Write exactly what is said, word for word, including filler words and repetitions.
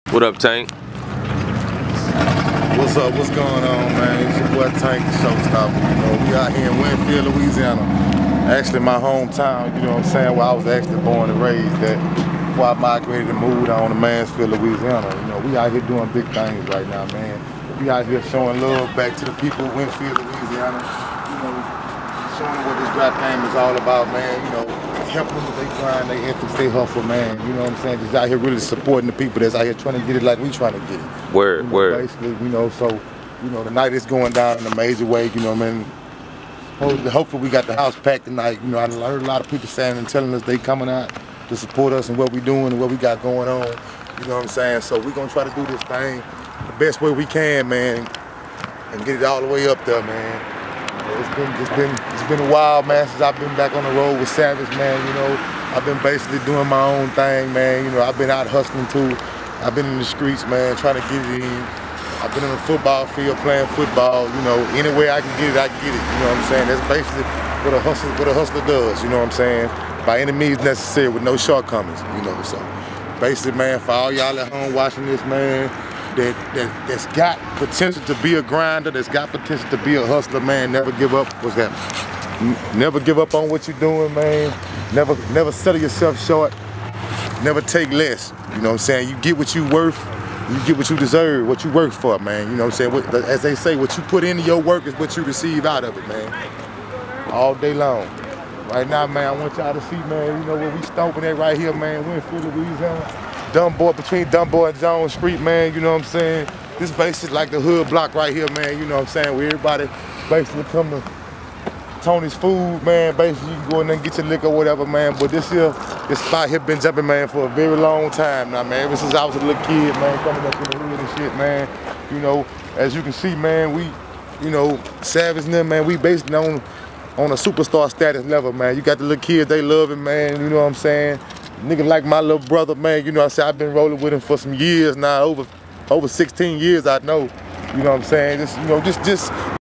What up, Tank? What's up? What's going on, man? It's your boy Tank, the Showstopper. You know, we out here in Winfield, Louisiana. Actually, my hometown. You know what I'm saying? Where I was actually born and raised at. Before I migrated and moved on to Mansfield, Louisiana. You know, we out here doing big things right now, man. We out here showing love back to the people of Winfield, Louisiana. You know, showing them what this rap game is all about, man. You know, helping them with their grind, their ethics, their hustle, man. You know what I'm saying? Just out here really supporting the people that's out here trying to get it like we trying to get it. Word, you know, word. Basically, you know, so, you know, the night is going down in a major way, you know what I mean? Hopefully, hopefully we got the house packed tonight. You know, I heard a lot of people saying and telling us they coming out to support us and what we doing and what we got going on. You know what I'm saying? So we're gonna try to do this thing the best way we can, man, and get it all the way up there, man. It's been it's been it's been a while, man, since I've been back on the road with Savage, man. You know, I've been basically doing my own thing, man. You know, I've been out hustling too. I've been in the streets, man, trying to get it in. I've been on the football field playing football. You know, any way I can get it, I can get it. You know what I'm saying? That's basically what a hustler what a hustler does. You know what I'm saying? By any means necessary, with no shortcomings. You know, so basically, man, for all y'all at home watching this, man, that, that, that's got potential to be a grinder, that's got potential to be a hustler, man, never give up. What's that? Never give up on what you're doing, man. Never, never settle yourself short. Never take less. You know what I'm saying? You get what you worth, you get what you deserve, what you work for, man. You know what I'm saying? What, as they say, what you put into your work is what you receive out of it, man. All day long. Right now, man, I want y'all to see, man, you know where we stomping at right here, man, Winfield, Louisiana. Dunbar, between Dunbar and Jones Street, man, you know what I'm saying? This basically like the hood block right here, man, you know what I'm saying? Where everybody basically come to Tony's Food, man. Basically, you can go in there and get your liquor or whatever, man. But this here, this spot here been jumping, man, for a very long time now, man. Ever since I was a little kid, man, coming up in the hood and shit, man. You know, as you can see, man, we, you know, Savage and them, man, we basically on on a superstar status level, man. You got the little kids, they love him, man, you know what I'm saying? Nigga like my little brother, man, you know what I'm saying? I've been rolling with him for some years now, over over sixteen years, I know. You know what I'm saying? Just, you know, just, just